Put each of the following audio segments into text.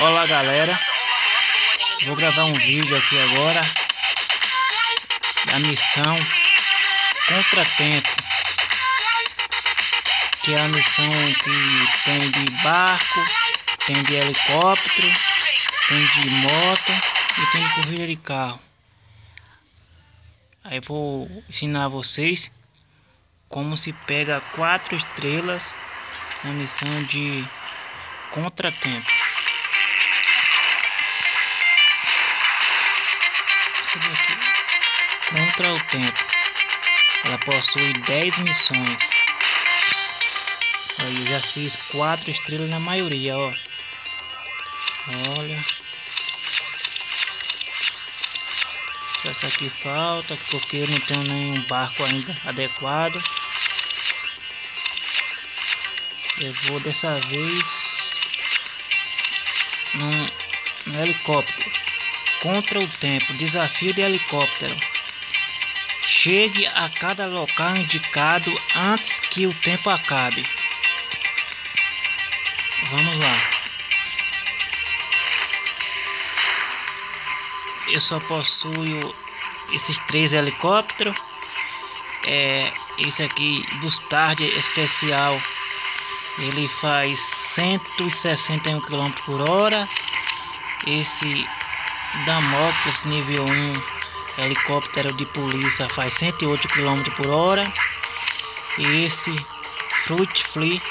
Olá galera, vou gravar um vídeo aqui agora da missão Contratempo, que é a missão que tem de barco, tem de helicóptero, tem de moto e tem de corrida de carro. Aí vou ensinar vocês como se pega 4 estrelas na missão de Contratempo. Contra o Tempo. Ela possui 10 missões. Aí eu já fiz 4 estrelas na maioria, ó. Olha. Essa aqui falta porque eu não tenho nenhum barco ainda adequado. Eu vou dessa vez no helicóptero. Contra o tempo, desafio de helicóptero. Chegue a cada local indicado antes que o tempo acabe. Vamos lá. Eu só possuo esses 3 helicópteros. Esse aqui, Bustard especial, ele faz 161 km/h. Esse Damocles nível 1 helicóptero de polícia faz 108 km/h. E esse Fruit Fly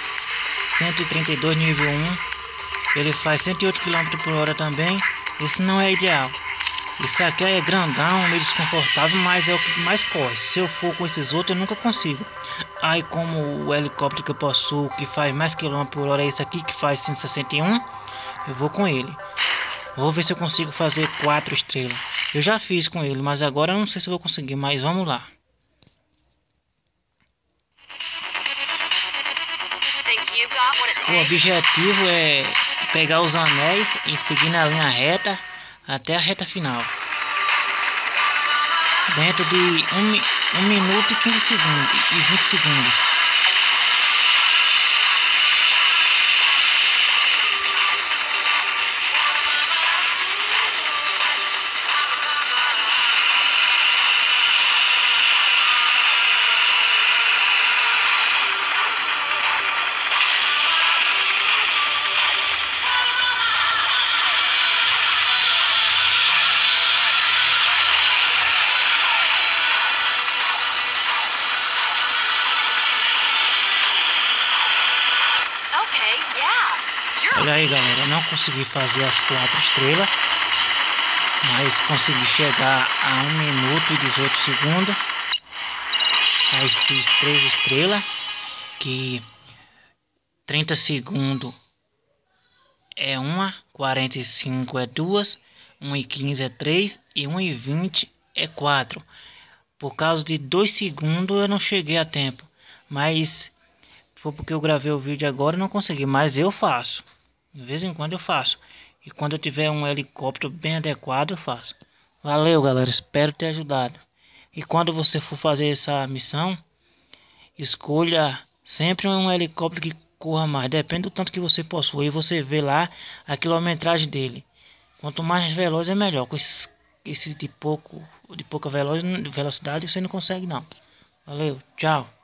132 nível 1, ele faz 108 km/h também. Esse não é ideal. Esse aqui é grandão, meio desconfortável, mas é o que mais corre. Se eu for com esses outros eu nunca consigo. Aí como o helicóptero que eu possuo, que faz mais km/h, é esse aqui que faz 161, eu vou com ele. Vou ver se eu consigo fazer 4 estrelas. Eu já fiz com ele, mas agora eu não sei se eu vou conseguir. Mas vamos lá. O objetivo é pegar os anéis e seguir na linha reta até a reta final. Dentro de 1 minuto e 15 segundos e 20 segundos. Olha aí galera, eu não consegui fazer as 4 estrelas, mas consegui chegar a 1 minuto e 18 segundos. Aí fiz 3 estrelas, que 30 segundos é 1, 45 é 2, 1 e 15 é 3 e 1 e 20 é 4. Por causa de 2 segundos eu não cheguei a tempo, mas foi porque eu gravei o vídeo agora e não consegui, mas eu faço. De vez em quando eu faço. E quando eu tiver um helicóptero bem adequado, eu faço. Valeu, galera. Espero ter ajudado. E quando você for fazer essa missão, escolha sempre um helicóptero que corra mais. Depende do tanto que você possui. E você vê lá a quilometragem dele. Quanto mais veloz é melhor. Com esse de pouca velocidade você não consegue não. Valeu. Tchau.